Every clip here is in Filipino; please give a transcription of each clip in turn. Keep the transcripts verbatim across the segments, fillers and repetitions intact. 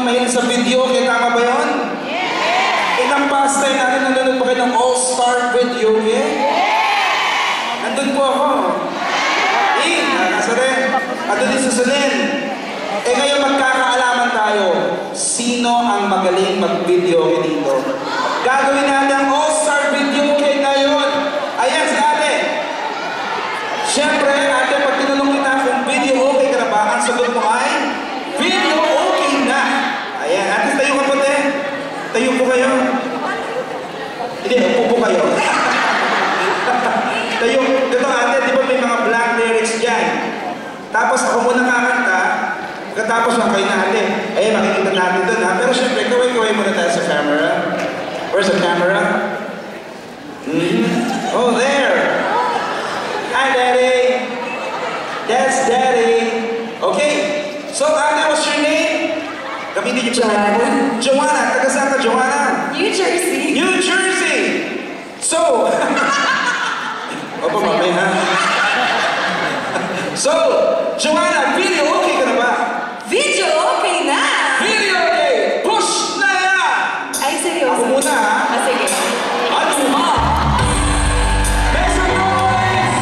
mahilig sa video, kaya tama ba yun? Yeah! Ilang past time natin nanonood pa kayo ng all-star video, yeah? Yeah! Nandun po ako. Eh, nakasa rin. At doon din susunod. Eh ngayon magkakaalaman tayo, sino ang magaling mag-video dito? Gagawin natin ang all-star video kay ngayon. Ayan si ate. Siyempre, ate, pag tinanong kita kung video okay ka na ba, ang sagot mo ay, video okay na. Ayan, ate, tayo ka po, te. Tayo po kayo. Hindi, upo po kayo. Tayo, ito ate, di ba may mga blank lyrics dyan? Tapos ako muna kakanta, pagkatapos lang kayo na ate. Ayan, makikita natin doon ha. Pero siyempre, kaway-kaway muna tayo sa camera. Where's the camera? Mm-hmm. Oh, there! Hi, Daddy! That's Daddy! Okay, so ate, what's your name? Gamitin niyo Joanna. Joanna, taga saan ka, Joanna? New Jersey. New Jersey! So, opo, mami, ha? So, Joanna, video okay ka na ba? Video okay na! Video okay! Push na yan! Ay, seryoso? Ako muna, ha? Ah, sige. Ano ha? Make some noise!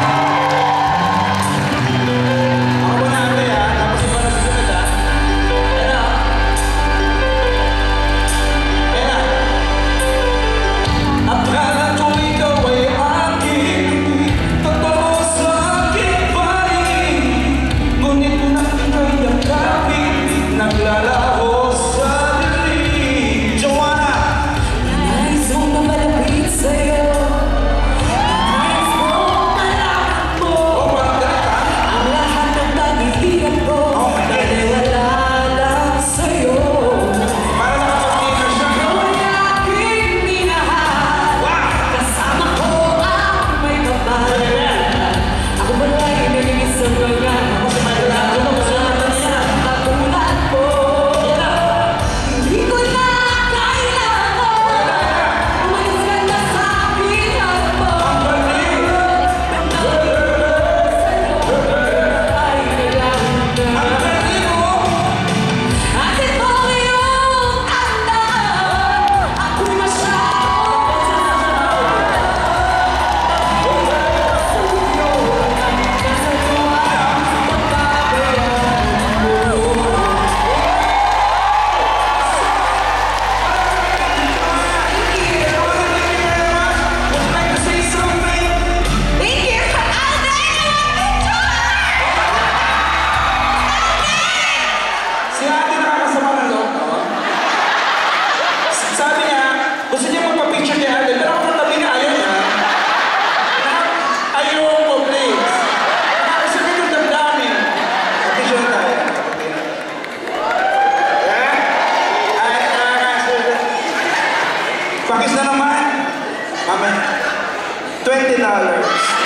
Ako muna, ate, ha? Tapos iba na susunod, ha? Ayan, ha? Ayan, ha? Akala ko ikaw ay aking totoo sa aking paligid. Ngunit kung ika'y yakapin, naglalaho sa dilim. Joanna! Nais mong mamalapit sa'yo. Nais mong malakad mo. Oh, parang galit, ha? Ang lahat ng paghihirap ko. Oh, my God. Naniwala lang sa'yo. Para nakapag-gamer siya. Ikaw ay aking minahal. Wow! Kasama ko ang may kapal. Ako bala'y nagiging sa mga wala ko sa katulad ko. Hindi ko na kailangan umalis ka na sa aking harapan. Ay, kailangan Ang na. galing, oh! At ito iyong tandaan. Ako'y masyadong Would you like to say something? Thank you! Si ate nakakasama ng loob, no? Sabi niya, gusto niya magpa-picture kay ate, pero ako katabi niya, ayaw niya. Ayaw mo, please. Nakakasakit yung damdamin. Picture na tayo. Yeah? Ay, nakakasakit. Pakis na naman. Mama, twenty dollars.